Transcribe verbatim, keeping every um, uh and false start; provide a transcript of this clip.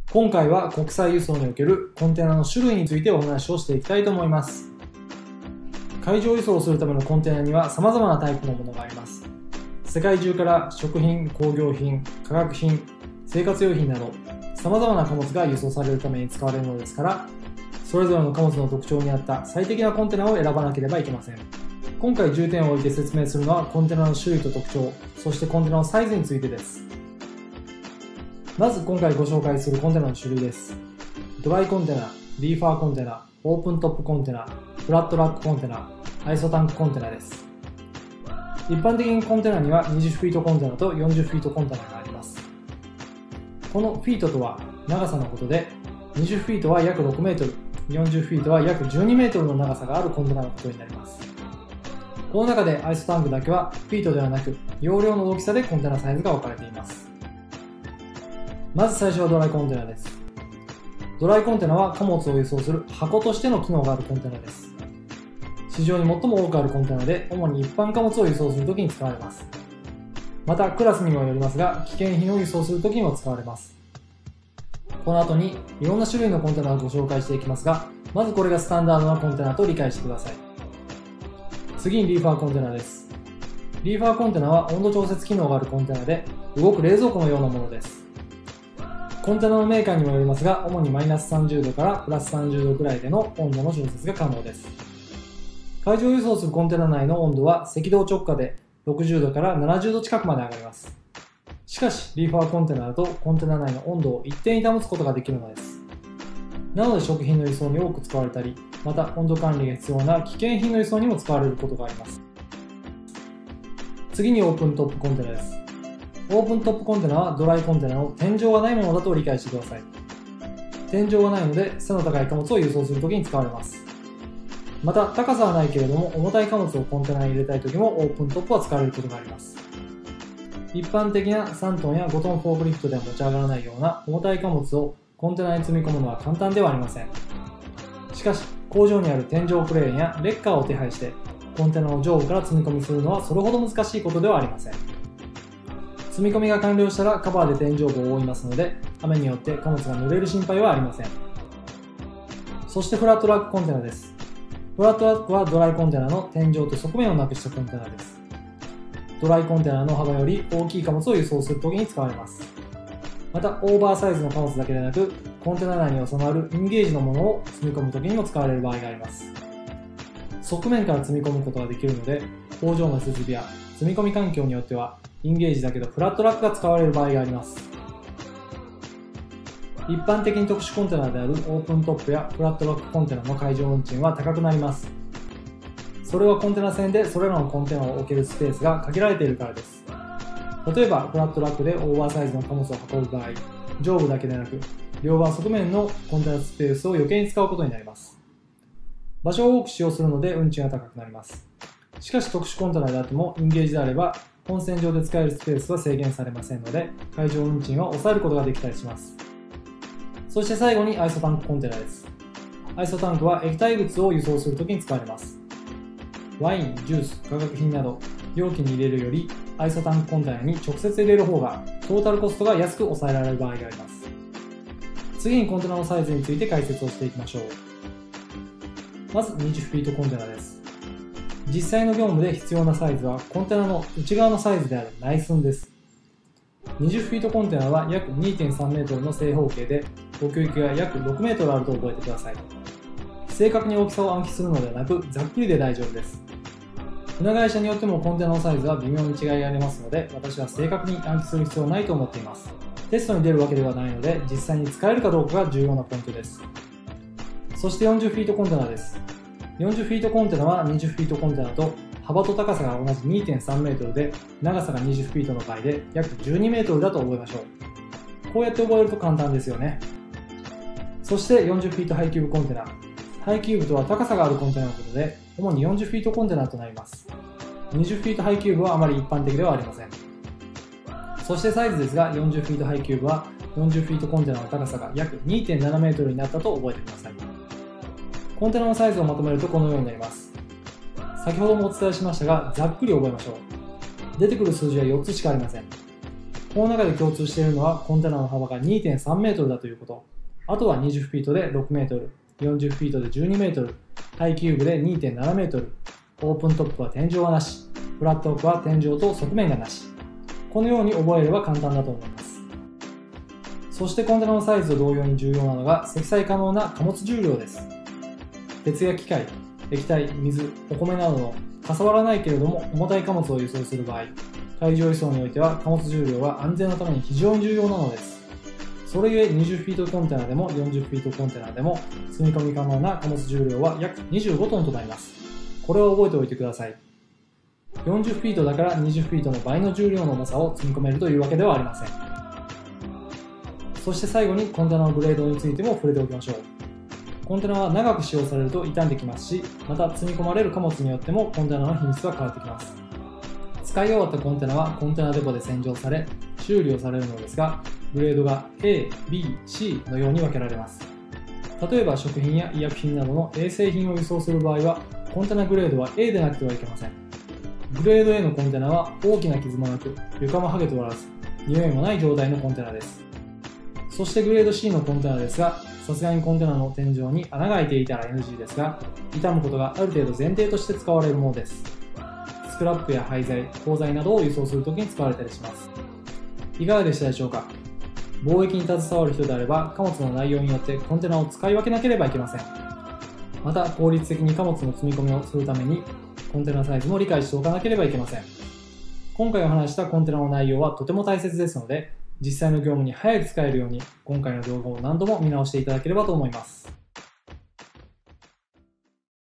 今回は国際輸送におけるコンテナの種類についてお話をしていきたいと思います。海上輸送をするためのコンテナには様々なタイプのものがあります。世界中から食品、工業品、化学品、生活用品など様々な貨物が輸送されるために使われるのですから、それぞれの貨物の特徴に合った最適なコンテナを選ばなければいけません。今回重点を置いて説明するのはコンテナの種類と特徴、そしてコンテナのサイズについてです。まず今回ご紹介するコンテナの種類です。ドライコンテナ、リーファーコンテナ、オープントップコンテナ、フラットラックコンテナ、アイソタンクコンテナです。一般的にコンテナにはにじゅうフィートコンテナとよんじゅうフィートコンテナがあります。このフィートとは長さのことで、にじゅうフィートは約ろくメートル、よんじゅうフィートは約じゅうにメートルの長さがあるコンテナのことになります。この中でアイソタンクだけはフィートではなく容量の大きさでコンテナサイズが分かれています。まず最初はドライコンテナです。ドライコンテナは貨物を輸送する箱としての機能があるコンテナです。市場に最も多くあるコンテナで、主に一般貨物を輸送するときに使われます。またクラスにもよりますが、危険品を輸送するときにも使われます。この後にいろんな種類のコンテナをご紹介していきますが、まずこれがスタンダードなコンテナと理解してください。次にリーファーコンテナです。リーファーコンテナは温度調節機能があるコンテナで、動く冷蔵庫のようなものです。コンテナのメーカーにもよりますが、主にマイナスさんじゅうどからプラスさんじゅうどくらいでの温度の調節が可能です。海上輸送するコンテナ内の温度は赤道直下でろくじゅうどからななじゅうど近くまで上がります。しかし、リーファーコンテナだとコンテナ内の温度を一定に保つことができるのです。なので食品の輸送に多く使われたり、また温度管理が必要な危険品の輸送にも使われることがあります。次にオープントップコンテナです。オープントップコンテナはドライコンテナの天井がないものだと理解してください。天井がないので背の高い貨物を輸送するときに使われます。また高さはないけれども重たい貨物をコンテナに入れたいときもオープントップは使われることがあります。一般的なさんトンやごトンフォークリフトでは持ち上がらないような重たい貨物をコンテナに積み込むのは簡単ではありません。しかし工場にある天井クレーンやレッカーを手配してコンテナの上部から積み込みするのはそれほど難しいことではありません。積み込みが完了したらカバーで天井部を覆いますので、雨によって貨物が濡れる心配はありません。そしてフラットラックコンテナです。フラットラックはドライコンテナの天井と側面をなくしたコンテナです。ドライコンテナの幅より大きい貨物を輸送するときに使われます。またオーバーサイズの貨物だけでなく、コンテナ内に収まるインゲージのものを積み込むときにも使われる場合があります。側面から積み込むことができるので、工場の設備や積み込み環境によってはインゲージだけどフラットラックが使われる場合があります。一般的に特殊コンテナであるオープントップやフラットラックコンテナの海上運賃は高くなります。それはコンテナ船でそれらのコンテナを置けるスペースが限られているからです。例えばフラットラックでオーバーサイズの貨物を運ぶ場合、上部だけでなく両側側面のコンテナスペースを余計に使うことになります。場所を多く使用するので運賃は高くなります。しかし特殊コンテナであってもインゲージであれば本線上で使えるスペースは制限されませんので、海上運賃は抑えることができたりします。そして最後にアイソタンクコンテナです。アイソタンクは液体物を輸送するときに使われます。ワイン、ジュース、化学品など容器に入れるよりアイソタンクコンテナに直接入れる方がトータルコストが安く抑えられる場合があります。次にコンテナのサイズについて解説をしていきましょう。まずにじゅうフィートコンテナです。実際の業務で必要なサイズはコンテナの内側のサイズである内寸です。にじゅうフィートコンテナは約 にてんさんメートルの正方形で、奥行きが約ろくメートルあると覚えてください。正確に大きさを暗記するのではなく、ざっくりで大丈夫です。船会社によってもコンテナのサイズは微妙に違いがありますので、私は正確に暗記する必要はないと思っています。テストに出るわけではないので、実際に使えるかどうかが重要なポイントです。そしてよんじゅうフィートコンテナです。よんじゅうフィートコンテナはにじゅうフィートコンテナと幅と高さが同じ にてんさんメートルで、長さがにじゅうフィートの場合で約じゅうにメートルだと覚えましょう。こうやって覚えると簡単ですよね。そしてよんじゅうフィートハイキューブコンテナ。ハイキューブとは高さがあるコンテナのことで、主によんじゅうフィートコンテナとなります。にじゅうフィートハイキューブはあまり一般的ではありません。そしてサイズですが、よんじゅうフィートハイキューブはよんじゅうフィートコンテナの高さが約 にてんななメートルになったと覚えてください。コンテナのサイズをまとめるとこのようになります。先ほどもお伝えしましたが、ざっくり覚えましょう。出てくる数字はよっつしかありません。 この中で共通しているのはコンテナの幅が にてんさんメートルだということ。あとはにじゅうフィートでろくメートル、よんじゅうフィートでじゅうにメートル、耐久部で にてんななメートル、オープントップは天井はなし、フラットオークは天井と側面がなし。このように覚えれば簡単だと思います。そしてコンテナのサイズと同様に重要なのが積載可能な貨物重量です。鉄や機械、液体、水、お米などのかさばらないけれども重たい貨物を輸送する場合、海上輸送においては貨物重量は安全のために非常に重要なのです。それゆえにじゅうフィートコンテナでもよんじゅうフィートコンテナでも積み込み可能な貨物重量は約にじゅうごトンとなります。これを覚えておいてください。よんじゅうフィートだからにじゅうフィートの倍の重量の重さを積み込めるというわけではありません。そして最後にコンテナのグレードについても触れておきましょう。コンテナは長く使用されると傷んできますし、また積み込まれる貨物によってもコンテナの品質は変わってきます。使い終わったコンテナはコンテナデポで洗浄され修理をされるのですが、グレードが エー、ビー、シー のように分けられます。例えば食品や医薬品などの衛生品を輸送する場合はコンテナグレードは エー でなくてはいけません。グレード エー のコンテナは大きな傷もなく床も剥げておらず匂いもない状態のコンテナです。そしてグレード シー のコンテナですが、さすがにコンテナの天井に穴が開いていたら エヌジー ですが、傷むことがある程度前提として使われるものです。スクラップや廃材、鋼材などを輸送するときに使われたりします。いかがでしたでしょうか。貿易に携わる人であれば貨物の内容によってコンテナを使い分けなければいけません。また効率的に貨物の積み込みをするためにコンテナサイズも理解しておかなければいけません。今回お話したコンテナの内容はとても大切ですので、実際の業務に早く使えるように今回の動画を何度も見直していただければと思います。